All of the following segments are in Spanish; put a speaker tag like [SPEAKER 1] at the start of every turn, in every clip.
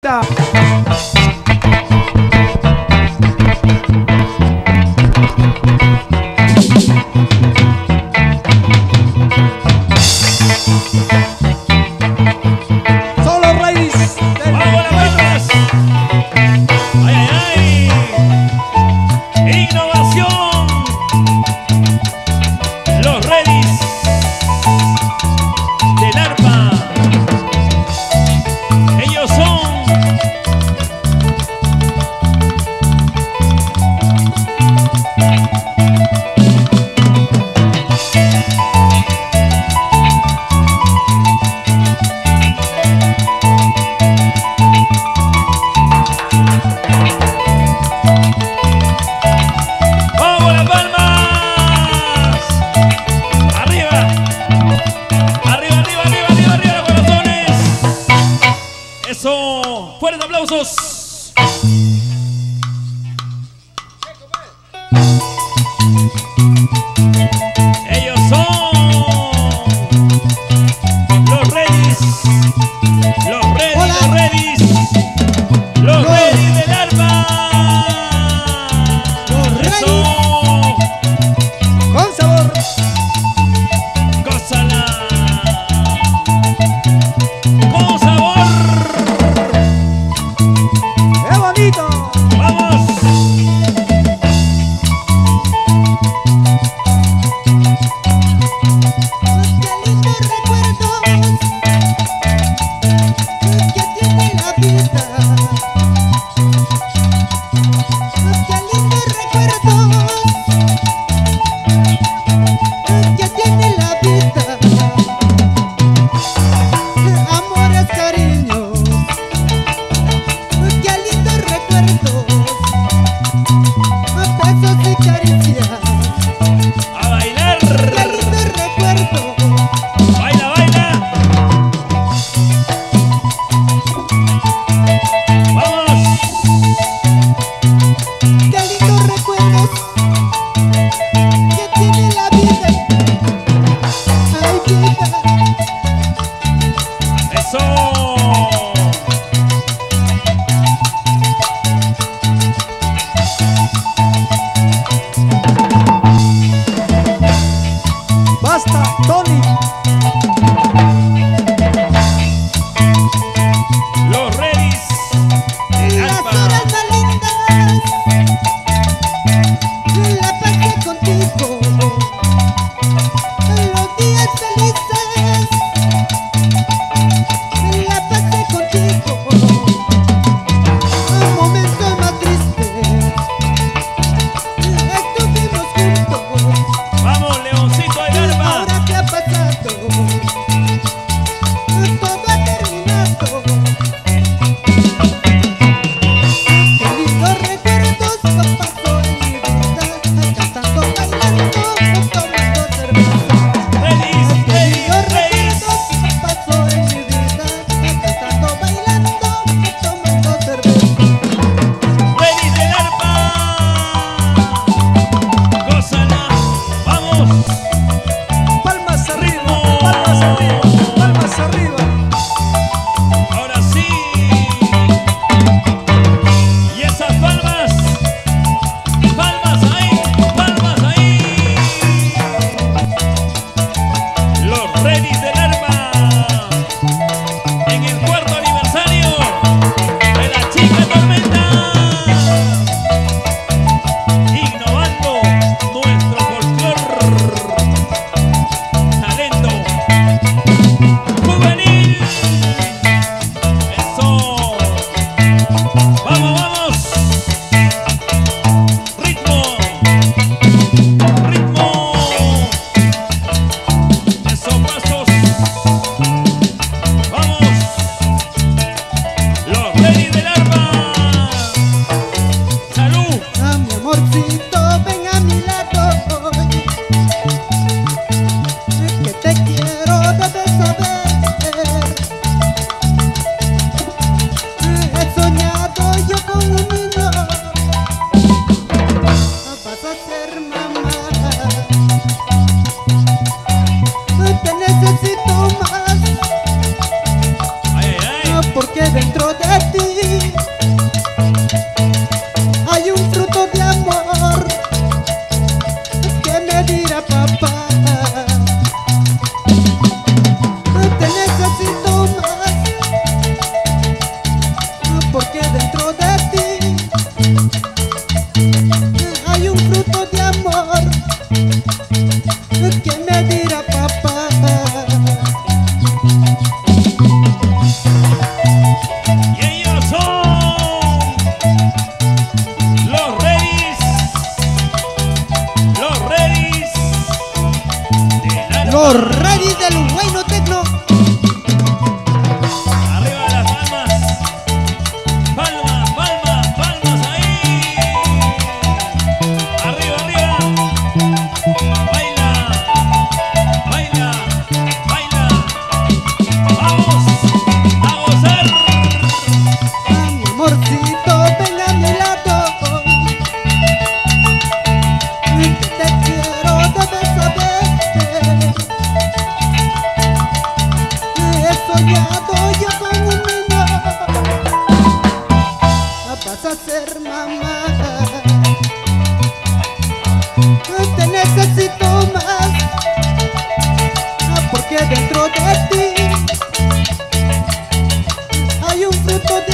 [SPEAKER 1] Son los reyes del...
[SPEAKER 2] ¡Vamos, las ¡ay, ay, ay! ¡Innovación! Los Redis del arpa. Ellos son fuertes aplausos. Ellos son los Redis, los Redis, los Redis del arpa. Eso,
[SPEAKER 1] con sabor.
[SPEAKER 2] gózala, con sabor.
[SPEAKER 1] ¡Qué bonito!
[SPEAKER 2] ¡Vamos!
[SPEAKER 1] Basta, Tony.
[SPEAKER 2] Los Redis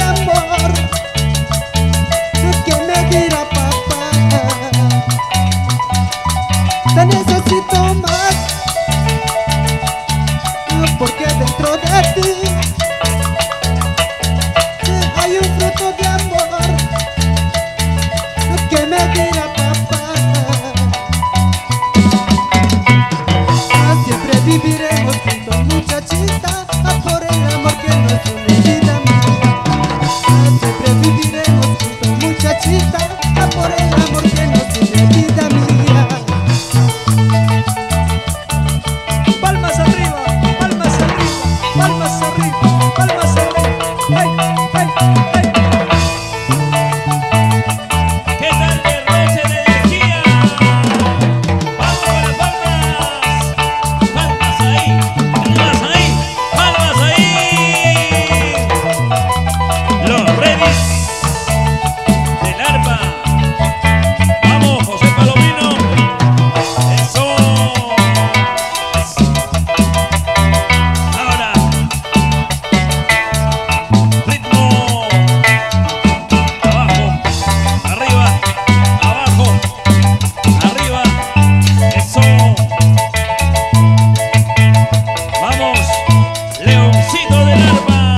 [SPEAKER 3] amor. ¿Qué me dirá papá? Te necesito más, porque dentro de ti hay un fruto de amor. ¿Qué me dirá papá? Siempre viviremos juntos, muchachita, por el amor que nos une, vida mía. Siempre viviremos juntos, muchachita, por el amor que nos une, vida mía.
[SPEAKER 1] Palmas arriba, palmas arriba, palmas arriba, palmas arriba. ¡Ay, ay, ay!
[SPEAKER 2] ¿Qué tal derroche de energía? Vamos con las palmas. Palmas ahí, palmas ahí, palmas ahí. Los Redis del arpa. Vamos, José Palomino. Eso. Ahora. Ritmo. Abajo, arriba, abajo, arriba. Eso. Vamos, Leoncito del arpa.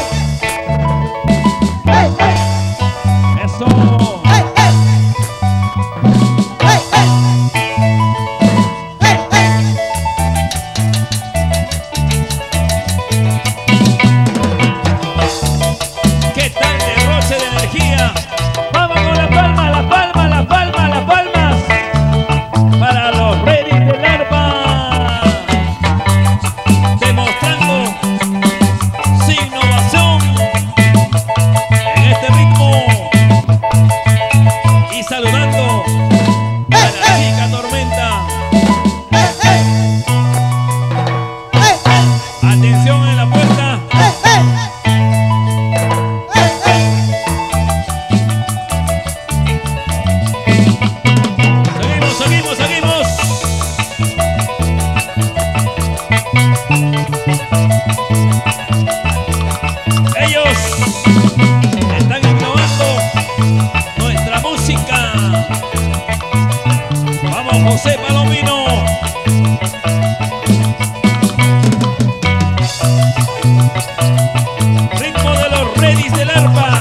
[SPEAKER 3] ¡Hey, hey!
[SPEAKER 2] Eso.
[SPEAKER 3] ¡Hey, hey! ¡Hey, hey! ¡Hey, hey!
[SPEAKER 2] ¿Qué tal derroche de energía? Vamos con las palmas, las palmas, las palmas, las palmas. Para los Redis del arpa. Demostrando su innovación en este ritmo. Y saludando a la chica Tormenta.
[SPEAKER 3] ¡Hey, hey!
[SPEAKER 2] Atención en la puesta.
[SPEAKER 3] ¡Hey, hey! ¡Hey, hey!
[SPEAKER 2] Seguimos, seguimos, seguimos. Ellos están innovando nuestra música. Vamos, José Palomino. Ritmo de los Redis del arpa.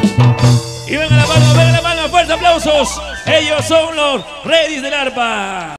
[SPEAKER 2] Y venga la mano, fuerte aplausos. Ellos son los Redis del arpa.